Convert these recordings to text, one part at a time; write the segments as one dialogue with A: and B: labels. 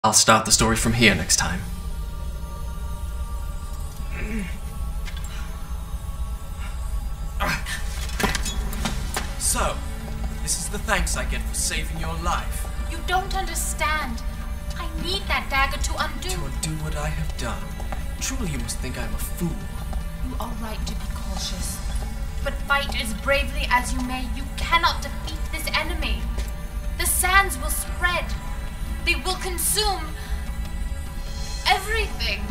A: I'll start the story from here next time. So, this is the thanks I get for saving your life.
B: You don't understand. I need that dagger to undo.
A: To undo what I have done. Truly you must think I'm a fool.
B: You are right to be cautious. But fight as bravely as you may, you cannot defeat this enemy. The sands will spread. They will consume everything.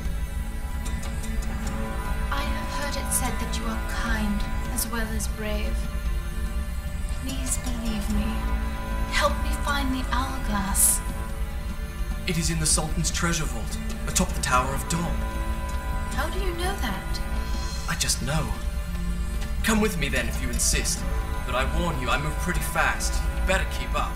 B: I have heard it said that you are kind as well as brave. Please believe me. Help me find the hourglass.
A: It is in the Sultan's treasure vault, atop the Tower of Dawn.
B: How do you know that?
A: I just know. Come with me then if you insist. But I warn you, I move pretty fast. You better keep up.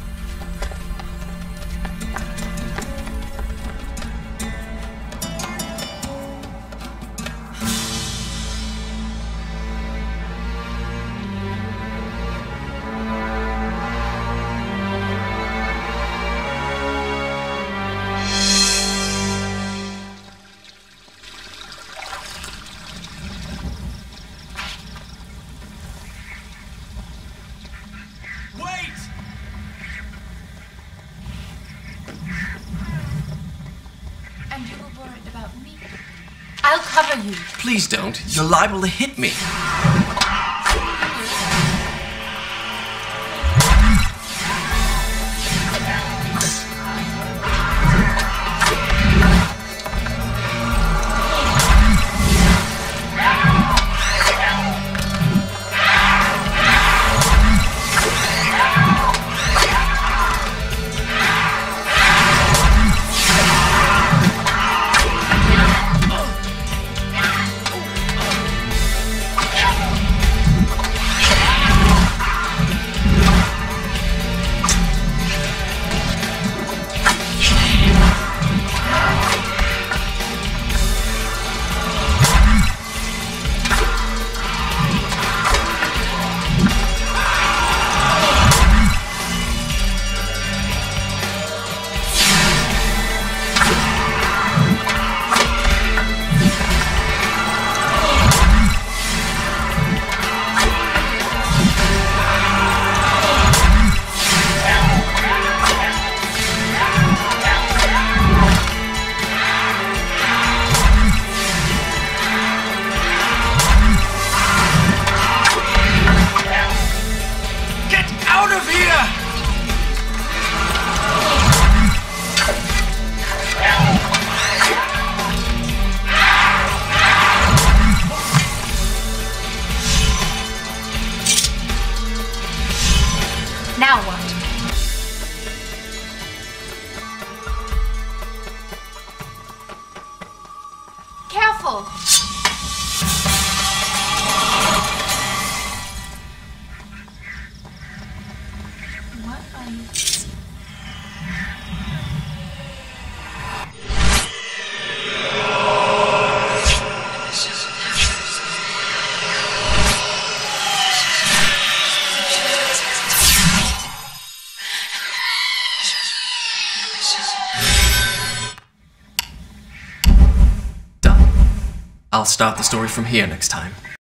B: And you were worried about me? I'll cover you.
A: Please don't. You're liable to hit me.
B: Now what? Careful! What are you...
A: Done. I'll start the story from here next time.